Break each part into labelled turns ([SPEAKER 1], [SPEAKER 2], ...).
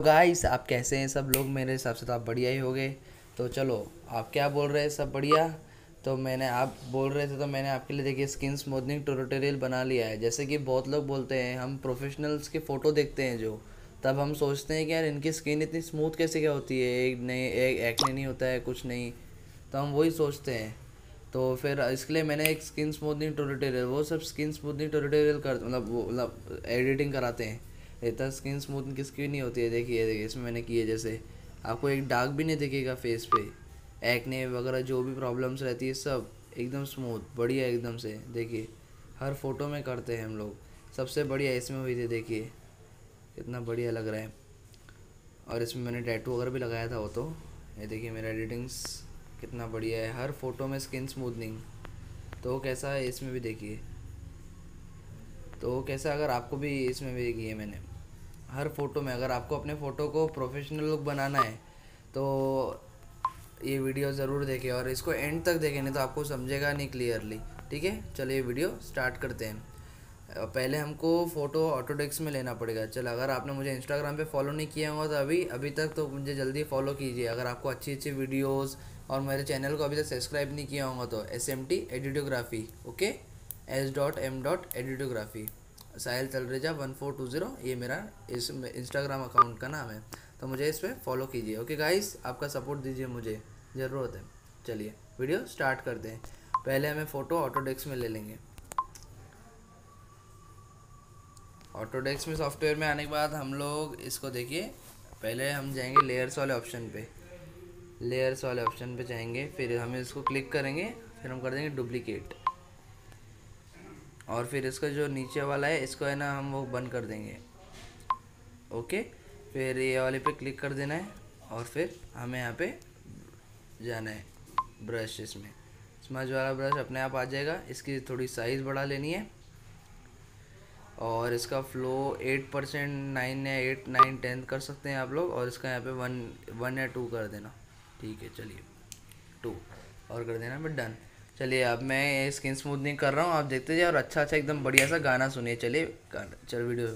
[SPEAKER 1] Guys आप कैसे हैं सब लोग। मेरे हिसाब से तो आप बढ़िया ही होगे। तो चलो, आप क्या बोल रहे हैं, सब बढ़िया। तो मैंने आप बोल रहे थे तो मैंने आपके लिए देखिए स्किन स्मूथनिंग ट्यूटोरियल बना लिया है। जैसे कि बहुत लोग बोलते हैं, हम प्रोफेशनल्स के फ़ोटो देखते हैं जो, तब हम सोचते हैं कि यार इनकी स्किन इतनी स्मूथ कैसे क्या होती है, एक नहीं एक एक्ने नहीं होता है कुछ नहीं। तो हम वही सोचते हैं। तो फिर इसके लिए मैंने एक स्किन स्मूथनिंग ट्यूटोरियल, वो सब स्किन स्मूथनिंग ट्यूटोरियल कर मतलब वो मतलब एडिटिंग कराते हैं। इतना स्किन स्मूथ किसकी नहीं होती है। देखिए इसमें मैंने की है। जैसे आपको एक दाग भी नहीं दिखेगा फेस पे, एक्ने वगैरह जो भी प्रॉब्लम्स रहती है सब एकदम स्मूथ बढ़िया एकदम से। देखिए हर फोटो में करते हैं हम लोग। सबसे बढ़िया इसमें हुई थी, देखिए कितना बढ़िया लग रहा है। और इसमें मैंने टैटू वगैरह भी लगाया था वो तो। ये देखिए मेरा एडिटिंग्स कितना बढ़िया है, हर फोटो में स्किन स्मूथनिंग। तो कैसा है इसमें भी देखिए। तो कैसा, अगर आपको भी इसमें भी की है मैंने हर फोटो में, अगर आपको अपने फ़ोटो को प्रोफेशनल लुक बनाना है तो ये वीडियो ज़रूर देखें और इसको एंड तक देखें, नहीं तो आपको समझेगा नहीं क्लियरली। ठीक है, चलिए वीडियो स्टार्ट करते हैं। पहले हमको फ़ोटो ऑटोडेस्क में लेना पड़ेगा। चल, अगर आपने मुझे इंस्टाग्राम पे फॉलो नहीं किया होगा तो अभी तक तो मुझे जल्दी फॉलो कीजिए। अगर आपको अच्छी अच्छी वीडियोस और मेरे चैनल को अभी तक सब्सक्राइब नहीं किया होगा तो s.m.t एडिटोग्राफी, ओके, s.m. एडिटोग्राफी, साहिल तलरेजा 1420, ये मेरा इस इंस्टाग्राम अकाउंट का नाम है। तो मुझे इस पर फॉलो कीजिए। ओके गाइस, आपका सपोर्ट दीजिए, मुझे ज़रूरत है। चलिए वीडियो स्टार्ट करते हैं। पहले हमें फ़ोटो ऑटोडेस्क में ले लेंगे। ऑटोडेस्क में सॉफ्टवेयर में आने के बाद हम लोग इसको देखिए, पहले हम जाएंगे लेयर्स वाले ऑप्शन पे। लेयर्स वाले ऑप्शन पे जाएंगे, फिर हम इसको क्लिक करेंगे, फिर हम कर देंगे डुप्लीकेट। और फिर इसका जो नीचे वाला है इसको है ना, हम वो बंद कर देंगे। ओके, फिर ये वाले पे क्लिक कर देना है और फिर हमें यहाँ पे जाना है ब्रश। इसमें स्मज वाला ब्रश अपने आप आ जाएगा। इसकी थोड़ी साइज़ बढ़ा लेनी है और इसका फ्लो 8%, 9 या 8, 9, 10 कर सकते हैं आप लोग। और इसका यहाँ पे 1 या 2 कर देना। ठीक है, चलिए 2 और कर देना, मैं डन। चलिए अब मैं स्किन स्मूथनिंग कर रहा हूँ, आप देखते जाइए और अच्छा अच्छा एकदम बढ़िया सा गाना सुनिए। चलिए चल वीडियो।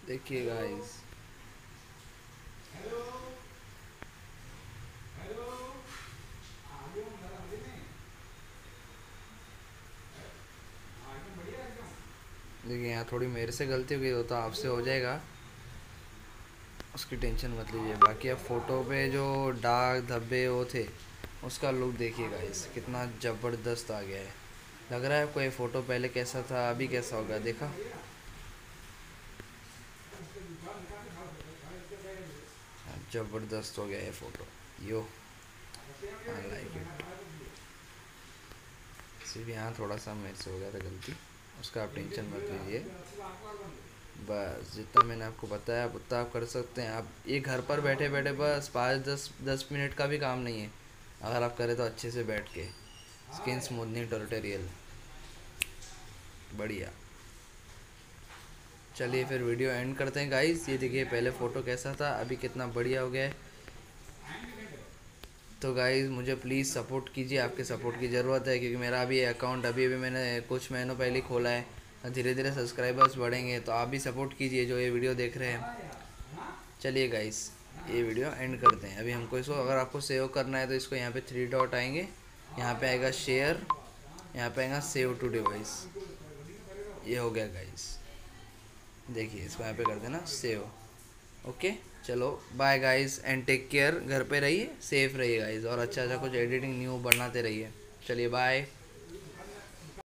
[SPEAKER 1] देखिए गाइस, देखिए यहाँ थोड़ी मेरे से गलती हो गई, हो तो आपसे हो जाएगा, उसकी टेंशन मत लीजिए। बाकी अब फ़ोटो पे जो दाग धब्बे वो थे, उसका लुक देखिए गाइस, कितना ज़बरदस्त आ गया है। लग रहा है आपको ये फ़ोटो पहले कैसा था, अभी कैसा होगा, देखा? ज़बरदस्त हो गया ये photo. Yo, I like it. सिर्फ यहाँ थोड़ा सा मेरे से हो गया था गलती, उसका आप टेंशन मत लीजिए। बस जितना मैंने आपको बताया आप उतना आप कर सकते हैं। आप ये घर पर बैठे बैठे बस 5-10 मिनट का भी काम नहीं है, अगर आप करें तो अच्छे से बैठ के। स्किन स्मूथनिंग ट्यूटोरियल, बढ़िया। चलिए फिर वीडियो एंड करते हैं गाइस। ये देखिए पहले फ़ोटो कैसा था, अभी कितना बढ़िया हो गया है। तो गाइस मुझे प्लीज़ सपोर्ट कीजिए, आपके सपोर्ट की ज़रूरत है, क्योंकि मेरा अभी अकाउंट अभी अभी मैंने कुछ महीनों पहले ही खोला है। धीरे धीरे सब्सक्राइबर्स बढ़ेंगे, तो आप भी सपोर्ट कीजिए जो ये वीडियो देख रहे हैं। चलिए गाइस, ये वीडियो एंड करते हैं। अभी हमको इसको, अगर आपको सेव करना है तो इसको यहाँ पे 3 डॉट आएंगे, यहाँ पे आएगा शेयर, यहाँ पे आएगा सेव टू डिवाइस। ये हो गया गाइस, देखिए इसको यहाँ पे कर देना सेव। ओके, चलो bye guys and take care. घर पे रहिए, सेफ रहिए गाइस, और अच्छा अच्छा कुछ एडिटिंग न्यू बनाते रहिए। चलिए बाय।